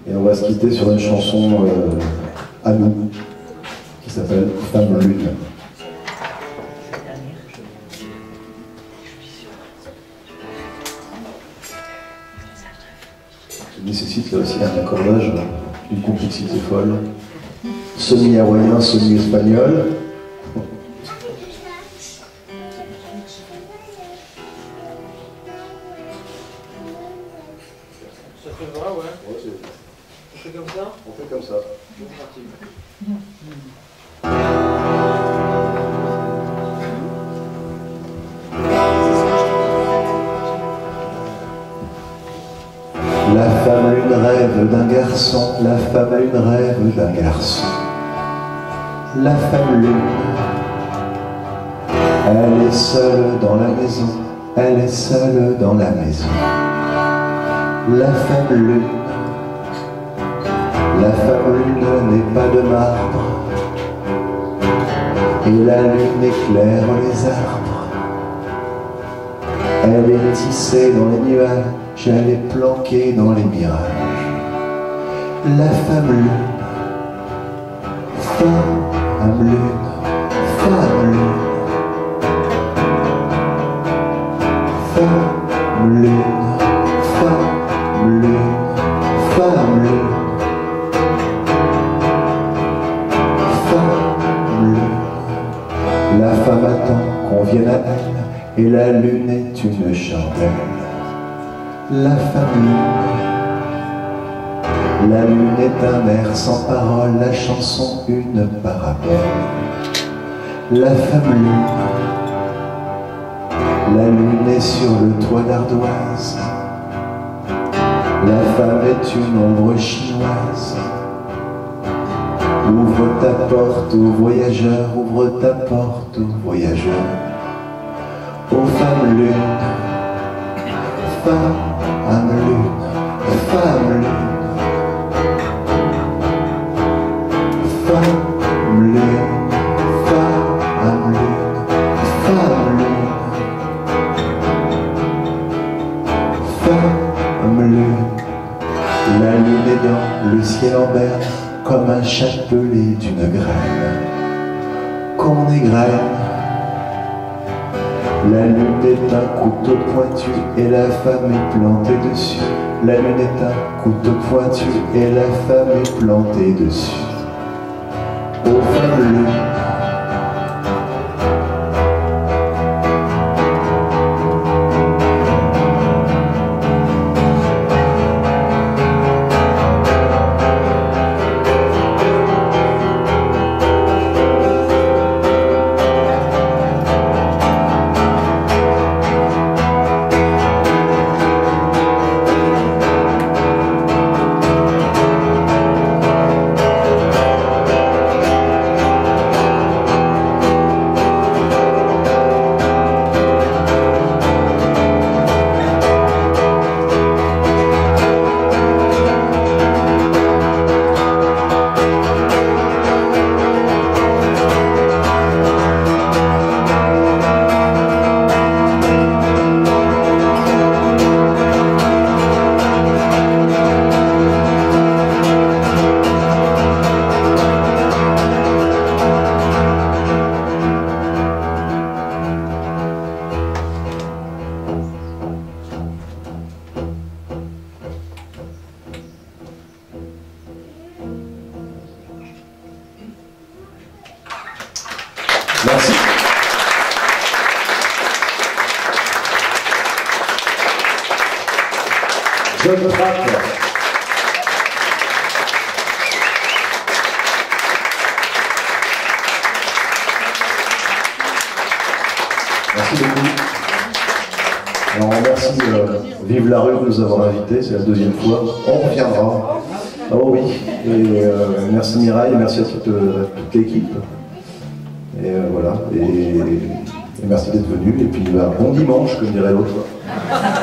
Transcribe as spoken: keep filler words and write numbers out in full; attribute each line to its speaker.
Speaker 1: Et on va se quitter sur une chanson euh, à nous, qui s'appelle Femme Lune. Qui nécessite là aussi un accordage d'une complexité folle, semi-hawaïen, semi-espagnol.
Speaker 2: Ça fait vrai, ouais.
Speaker 1: Ouais, c'est...
Speaker 2: On fait comme ça?
Speaker 1: On fait comme ça. La femme lune rêve d'un garçon, la femme lune rêve d'un garçon. La femme lune, elle est seule dans la maison, elle est seule dans la maison. La femme lune, la femme lune n'est pas de marbre, et la lune éclaire les arbres. Elle est tissée dans les nuages, elle est planquée dans les mirages. La femme lune, femme lune, femme lune, femme lune, femme lune, femme lune, femme lune. La femme attend qu'on vienne à elle, et la lune est une chandelle. La femme lune, la lune est un air sans parole, la chanson une parabole. La femme lune, la lune est sur le toit d'ardoise, la femme est une ombre chinoise. Ouvre ta porte aux voyageurs, ouvre ta porte aux voyageurs. Ô femme lune, femme lune, femme lune, femme lune, femme lune, femme lune, femme lune. La lune est dans le ciel en berne, comme un chapelet d'une graine qu'on égrène. La lune est un couteau pointu et la femme est plantée dessus. La lune est un couteau pointu et la femme est plantée dessus. Ô femme lune, merci. Je me frappe. Merci beaucoup. Alors on remercie euh, Vive la rue de nous avoir invités, c'est la deuxième fois. On reviendra. Oh oui. Et euh, merci Mireille, merci à toute, euh, toute l'équipe. Et euh, voilà, et, et merci d'être venu, et puis bah, bon dimanche, comme dirait l'autre.